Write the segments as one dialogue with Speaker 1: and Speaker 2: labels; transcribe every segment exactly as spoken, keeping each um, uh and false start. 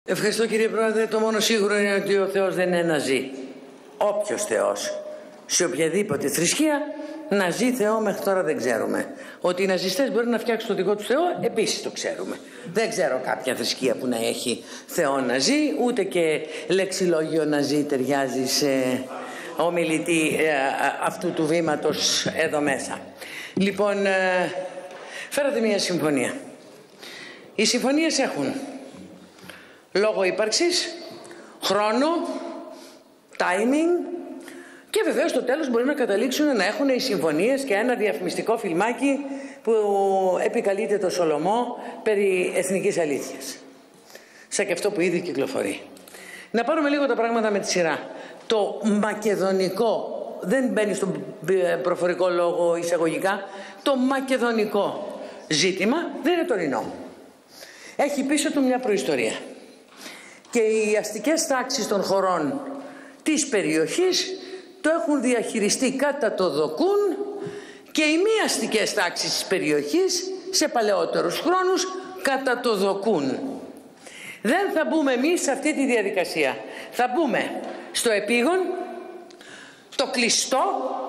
Speaker 1: Ευχαριστώ κύριε Πρόεδρε. Το μόνο σίγουρο είναι ότι ο Θεός δεν είναι ναζί. Όποιος Θεός, σε οποιαδήποτε θρησκεία, ναζί Θεό μέχρι τώρα δεν ξέρουμε. Ότι οι ναζιστές μπορεί να φτιάξουν το δικό του Θεό, επίσης το ξέρουμε. Δεν ξέρω κάποια θρησκεία που να έχει Θεό ναζί, ούτε και λεξιλόγιο ναζί ταιριάζει σε ομιλητή ε, αυτού του βήματος εδώ μέσα. Λοιπόν, ε, φέρατε μια συμφωνία. Οι συμφωνίες έχουν λόγο ύπαρξης, χρόνο, timing και βεβαίως στο τέλος μπορεί να καταλήξουν να έχουν οι συμφωνίες και ένα διαφημιστικό φιλμάκι που επικαλείται το Σολομό περί εθνικής αλήθειας. Σαν και αυτό που ήδη κυκλοφορεί. Να πάρουμε λίγο τα πράγματα με τη σειρά. Το μακεδονικό, δεν μπαίνει στον προφορικό λόγο εισαγωγικά, το μακεδονικό ζήτημα δεν είναι τωρινό. Έχει πίσω του μια προϊστορία. Και οι αστικές τάξεις των χωρών της περιοχής το έχουν διαχειριστεί κατά το δοκούν και οι μη αστικές τάξεις της περιοχής σε παλαιότερους χρόνους κατά το δοκούν. Δεν θα μπούμε εμείς σε αυτή τη διαδικασία. Θα μπούμε στο επίγον, το κλειστό,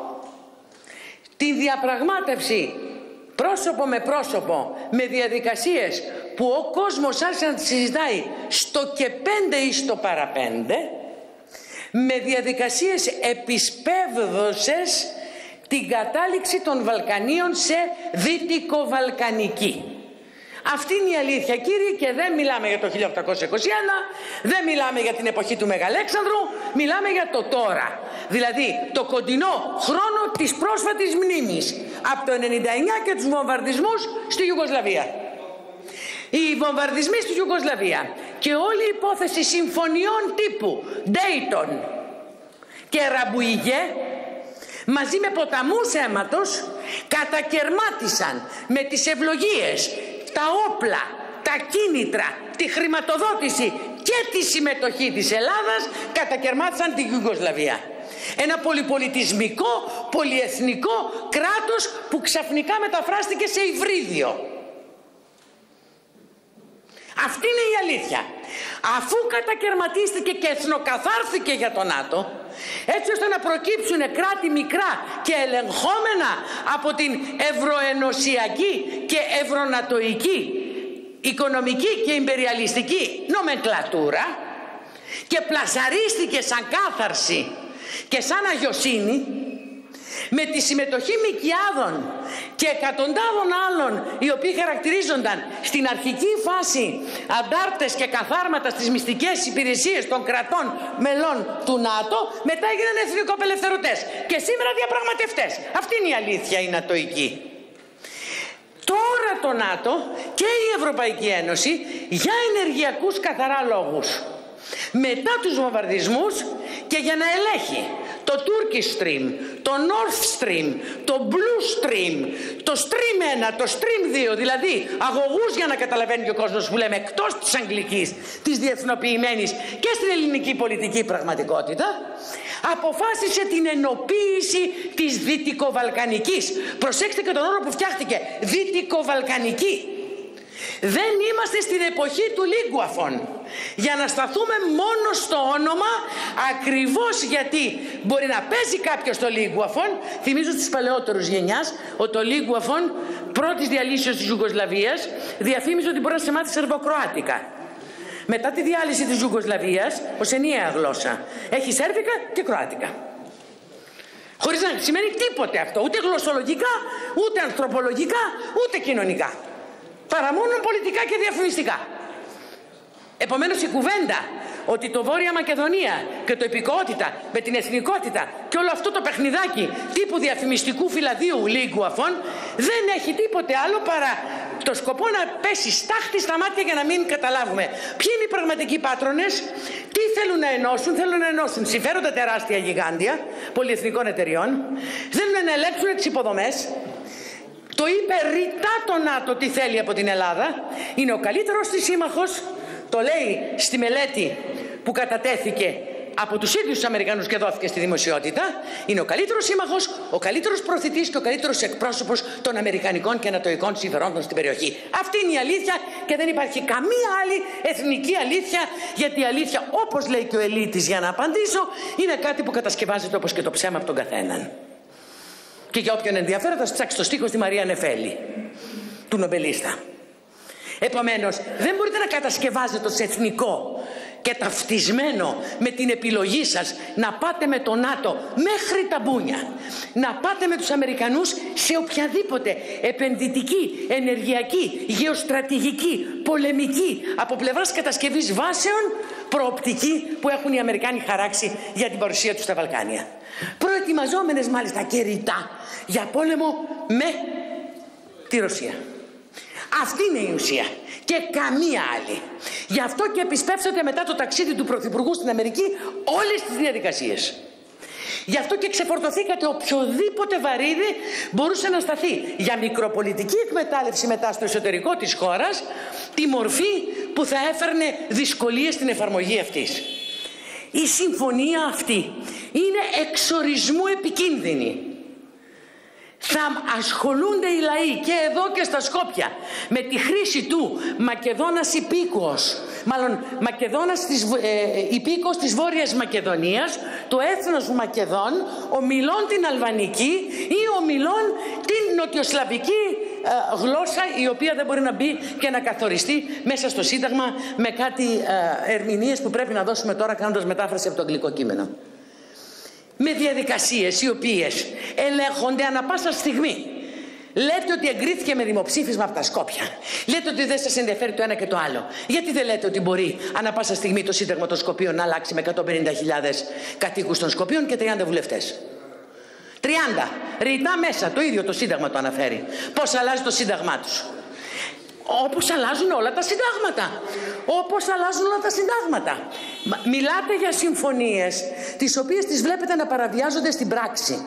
Speaker 1: τη διαπραγμάτευση πρόσωπο με πρόσωπο, με διαδικασίες που ο κόσμος άρχισε να τη συζητάει στο και πέντε ή στο παραπέντε, με διαδικασίες επισπεύδωσες την κατάληξη των Βαλκανίων σε δυτικοβαλκανική. Αυτή είναι η αλήθεια, κύριοι, και δεν μιλάμε για το χίλια οκτακόσια είκοσι ένα, δεν μιλάμε για την εποχή του Μεγαλέξανδρου, μιλάμε για το τώρα. Δηλαδή το κοντινό χρόνο της πρόσφατης μνήμης, από το ενενήντα εννιά και τους βομβαρδισμούς στη Ιουγκοσλαβία. Οι βομβαρδισμοί στη Ιουγκοσλαβία και όλη η υπόθεση συμφωνιών τύπου Dayton και Ραμπουιγέ μαζί με ποταμούς αίματος κατακερμάτισαν με τις ευλογίες, τα όπλα, τα κίνητρα, τη χρηματοδότηση και τη συμμετοχή της Ελλάδας, κατακερμάτισαν την Ιουγκοσλαβία. Ένα πολυπολιτισμικό, πολυεθνικό κράτος που ξαφνικά μεταφράστηκε σε υβρίδιο. Αυτή είναι η αλήθεια. Αφού κατακερματίστηκε και εθνοκαθάρθηκε για το ΝΑΤΟ, έτσι ώστε να προκύψουν κράτη μικρά και ελεγχόμενα από την ευρωενωσιακή και ευρωνατοϊκή οικονομική και ιμπεριαλιστική νομενκλατούρα και πλασαρίστηκε σαν κάθαρση και σαν αγιοσύνη, με τη συμμετοχή μικιάδων και εκατοντάδων άλλων οι οποίοι χαρακτηρίζονταν στην αρχική φάση αντάρτες και καθάρματα στις μυστικές υπηρεσίες των κρατών μελών του ΝΑΤΟ, μετά έγιναν εθνικοαπελευθερωτές και σήμερα διαπραγματευτές. Αυτή είναι η αλήθεια η νατοϊκή. Τώρα το ΝΑΤΟ και η Ευρωπαϊκή Ένωση για ενεργειακούς καθαρά λόγους, μετά τους βομβαρδισμούς και για να ελέγχει το Turkish Stream, το North Stream, το Blue Stream, το Stream ένα, το Stream δύο, δηλαδή αγωγούς, για να καταλαβαίνει και ο κόσμος που λέμε, εκτός της αγγλικής, της διεθνοποιημένης και στην ελληνική πολιτική πραγματικότητα, αποφάσισε την ενοποίηση της δυτικοβαλκανικής. Προσέξτε και τον όρο που φτιάχτηκε, δυτικοβαλκανική. Δεν είμαστε στην εποχή του Λίγκουαφων για να σταθούμε μόνο στο όνομα, ακριβώς γιατί μπορεί να παίζει κάποιος το Λίγκουαφων. Θυμίζω στις παλαιότερους γενιάς ότι το Λίγκουαφων πρώτης διαλύσεως της Ιουγκοσλαβίας διαφήμιζε ότι μπορεί να σε μάθει σερβοκροάτικα. Μετά τη διάλυση της Ιουγκοσλαβίας ως ενιαία γλώσσα έχει σέρβικα και κροάτικα. Χωρίς να σημαίνει τίποτε αυτό, ούτε γλωσσολογικά, ούτε ανθρωπολογικά, ούτε κοινωνικά. Παρά μόνο πολιτικά και διαφημιστικά. Επομένως η κουβέντα ότι το Βόρεια Μακεδονία και το υπηκότητα με την εθνικότητα και όλο αυτό το παιχνιδάκι τύπου διαφημιστικού φυλαδίου Λίγκουαφων δεν έχει τίποτε άλλο παρά το σκοπό να πέσει στάχτη στα μάτια για να μην καταλάβουμε ποιοι είναι οι πραγματικοί πάτρονες, τι θέλουν να ενώσουν. Θέλουν να ενώσουν συμφέροντα τεράστια γιγάντια πολυεθνικών εταιριών, θέλουν να ελέγξουν τις υποδομές. Το είπε ρητά το ΝΑΤΟ τι θέλει από την Ελλάδα. Είναι ο καλύτερος της σύμμαχος. Το λέει στη μελέτη που κατατέθηκε από τους ίδιους τους Αμερικανούς και δόθηκε στη δημοσιότητα. Είναι ο καλύτερος σύμμαχος, ο καλύτερος προθητής και ο καλύτερος εκπρόσωπος των αμερικανικών και ανατοϊκών συμφερόντων στην περιοχή. Αυτή είναι η αλήθεια και και δεν υπάρχει καμία άλλη εθνική αλήθεια, γιατί η αλήθεια, όπως λέει και ο Ελίτης, για να απαντήσω, είναι κάτι που κατασκευάζεται όπως και το ψέμα από τον καθέναν. Και για όποιον ενδιαφέρον θα ψάξει το στίχο στη Μαρία Νεφέλη, του νομπελίστα. Επομένως, δεν μπορείτε να κατασκευάζετε ως εθνικό και ταυτισμένο με την επιλογή σας να πάτε με το ΝΑΤΟ μέχρι τα μπούνια, να πάτε με τους Αμερικανούς σε οποιαδήποτε επενδυτική, ενεργειακή, γεωστρατηγική, πολεμική, από πλευράς κατασκευής βάσεων, προοπτική που έχουν οι Αμερικάνοι χαράξει για την παρουσία τους στα Βαλκάνια. Προετοιμαζόμενες μάλιστα και ρητά για πόλεμο με τη Ρωσία. Αυτή είναι η ουσία και καμία άλλη. Γι' αυτό και επισπεύσατε μετά το ταξίδι του Πρωθυπουργού στην Αμερική όλες τις διαδικασίες. Γι' αυτό και ξεφορτωθήκατε οποιοδήποτε βαρύδι μπορούσε να σταθεί για μικροπολιτική εκμετάλλευση μετά στο εσωτερικό της χώρας, τη μορφή που θα έφερνε δυσκολίες στην εφαρμογή αυτής. Η συμφωνία αυτή είναι εξορισμού επικίνδυνη. Θα ασχολούνται οι λαοί και εδώ και στα Σκόπια με τη χρήση του Μακεδόνας υπήκοος, μάλλον Μακεδόνας της, ε, υπήκοος της Βόρειας Μακεδονίας, το έθνος Μακεδόν, ομιλών την αλβανική ή ομιλών την νοτιοσλαβική ε, γλώσσα, η οποία δεν μπορεί να μπει και να καθοριστεί μέσα στο Σύνταγμα με κάτι ε, ερμηνείες που πρέπει να δώσουμε τώρα κάνοντας μετάφραση από το αγγλικό κείμενο. Με διαδικασίες οι οποίες ελέγχονται ανα πάσα στιγμή. Λέτε ότι εγκρίθηκε με δημοψήφισμα από τα Σκόπια. Λέτε ότι δεν σας ενδιαφέρει το ένα και το άλλο. Γιατί δεν λέτε ότι μπορεί ανα πάσα στιγμή το Σύνταγμα των Σκοπίων να αλλάξει με εκατόν πενήντα χιλιάδες κατοίκους των Σκοπίων και τριάντα βουλευτές. τριάντα. Ρητά μέσα. Το ίδιο το Σύνταγμα το αναφέρει. Πώς αλλάζει το Σύνταγμά τους. Όπως αλλάζουν όλα τα συντάγματα. Όπως αλλάζουν όλα τα συντάγματα. Μιλάτε για συμφωνίες τις οποίες τις βλέπετε να παραβιάζονται στην πράξη.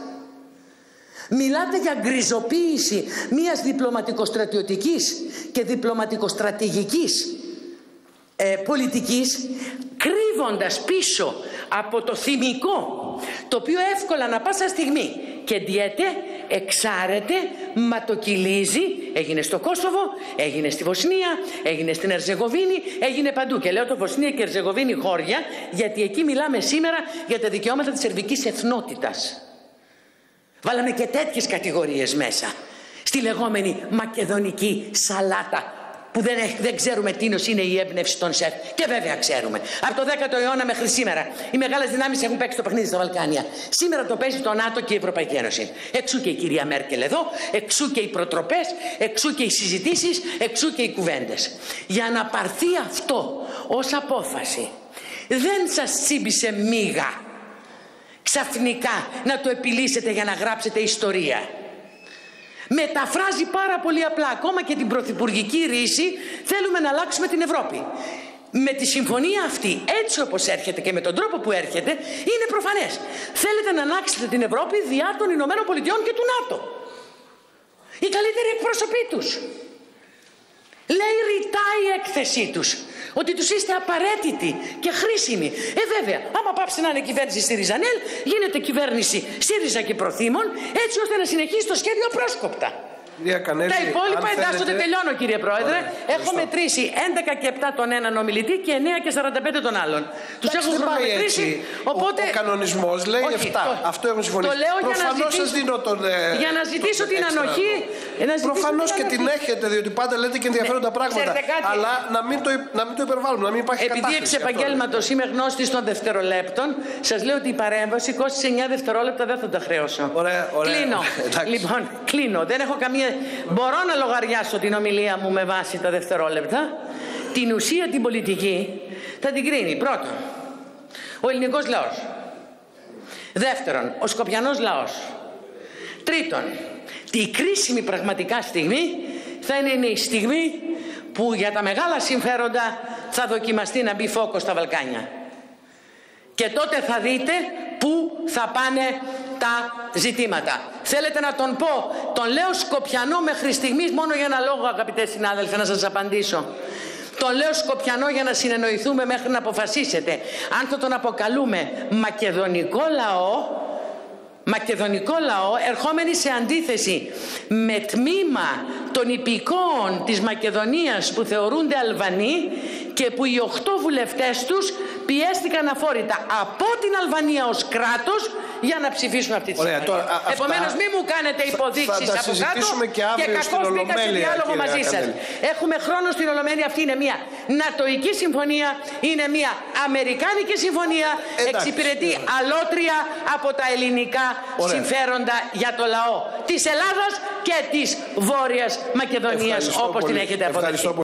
Speaker 1: Μιλάτε για γκριζοποίηση μιας διπλωματικοστρατιωτικής και διπλωματικοστρατηγικής ε, πολιτικής, κρύβοντας πίσω από το θυμικό, το οποίο εύκολα να πάσα στιγμή κεντιέται, εξάρεται, ματοκυλίζει. Έγινε στο Κόσοβο, έγινε στη Βοσνία, έγινε στην Ερζεγοβίνη, έγινε παντού. Και λέω το Βοσνία και Ερζεγοβίνη χώρια, γιατί εκεί μιλάμε σήμερα για τα δικαιώματα της σερβικής εθνότητας. Βάλαμε και τέτοιες κατηγορίες μέσα στη λεγόμενη μακεδονική σαλάτα, που δεν, δεν ξέρουμε τίνος είναι η έμπνευση των σεφ. Και βέβαια ξέρουμε. Από το δέκατο αιώνα μέχρι σήμερα οι μεγάλες δυνάμεις έχουν παίξει το παιχνίδι στα Βαλκάνια. Σήμερα το παίζει το ΝΑΤΟ και η Ευρωπαϊκή Ένωση. Εξού και η κυρία Μέρκελ εδώ, εξού και οι προτροπές, εξού και οι συζητήσεις, εξού και οι κουβέντες. Για να πάρθει αυτό ως απόφαση, δεν σας τσίμπησε μίγα ξαφνικά να το επιλύσετε για να γράψετε ιστορία. Μεταφράζει πάρα πολύ απλά, ακόμα και την πρωθυπουργική ρίση, θέλουμε να αλλάξουμε την Ευρώπη. Με τη συμφωνία αυτή, έτσι όπως έρχεται και με τον τρόπο που έρχεται, είναι προφανές. Θέλετε να αλλάξετε την Ευρώπη διά των Ηνωμένων Πολιτειών και του ΝΑΤΟ. Οι καλύτεροι εκπρόσωποι τους. Λέει ρητά η έκθεσή τους ότι τους είστε απαραίτητοι και χρήσιμοι. Ε βέβαια, άμα πάψει να είναι κυβέρνηση στη Ριζανέλ, γίνεται κυβέρνηση ΣΥΡΙΖΑ και Προθήμων, έτσι ώστε να συνεχίσει το σχέδιο πρόσκοπτα.
Speaker 2: Κανέλη,
Speaker 1: τα υπόλοιπα εντάσσονται, θέλετε... τελειώνω κύριε Πρόεδρε. Ωραία, έχω μετρήσει έντεκα και επτά τον έναν ομιλητή και εννέα και σαράντα πέντε τον άλλον. Τους έχω χρονομετρήσει. Οπότε... Ο,
Speaker 2: ο κανονισμός λέει όχι, επτά. Το... Αυτό έχουν συμφωνήσει.
Speaker 1: Το λέω για να, ζητήσω...
Speaker 2: δίνω τον, ε...
Speaker 1: για να ζητήσω τον την ανοχή.
Speaker 2: Προφανώς και την έχετε, διότι πάντα λέτε και ενδιαφέροντα ναι, πράγματα. Αλλά να μην, το, να μην το υπερβάλλουμε, να μην υπάρχει κατάχρηση. Επειδή εξ επαγγέλματος είμαι γνώστης των δευτερολέπτων, σας λέω ότι η παρέμβαση κόστησε εννέα δευτερόλεπτα, δεν θα τα χρεώσω. Κλείνω. Λοιπόν, κλείνω. Δεν έχω καμία. Μπορώ να λογαριάσω την ομιλία μου με βάση τα δευτερόλεπτα. Την ουσία την πολιτική θα την κρίνει πρώτον ο ελληνικός λαός, δεύτερον ο σκοπιανός λαός, τρίτον τη κρίσιμη πραγματικά στιγμή θα είναι, είναι η στιγμή που για τα μεγάλα συμφέροντα θα δοκιμαστεί να μπει φόκος στα Βαλκάνια. Και τότε θα δείτε πού θα πάνε τα ζητήματα. Θέλετε να τον πω, τον λέω Σκοπιανό μέχρι στιγμής μόνο για ένα λόγο, αγαπητέ συνάδελφοι, να σας απαντήσω. Τον λέω Σκοπιανό για να συνεννοηθούμε μέχρι να αποφασίσετε. Αν θα τον αποκαλούμε μακεδονικό λαό
Speaker 1: μακεδονικό λαό, ερχόμενοι σε αντίθεση με τμήμα των υπηκόων της Μακεδονίας που θεωρούνται Αλβανοί και που οι οχτώ βουλευτές τους πιέστηκαν αφόρητα από την Αλβανία ως κράτος για να ψηφίσουν αυτή τη συμφωνία. Επομένως μην μου κάνετε υποδείξεις από κάτω και, και κακώς μπήκα σε διάλογο μαζί σας. Έχουμε χρόνο στην Ολομέλεια. Αυτή είναι μια νατοϊκή συμφωνία, είναι μια αμερικάνικη συμφωνία, εντάξει, εξυπηρετεί αλότρια από τα ελληνικά Ωραία. συμφέροντα για το λαό της Ελλάδας και της Βόρειας Μακεδονίας, όπως την έχετε αποδεχτεί.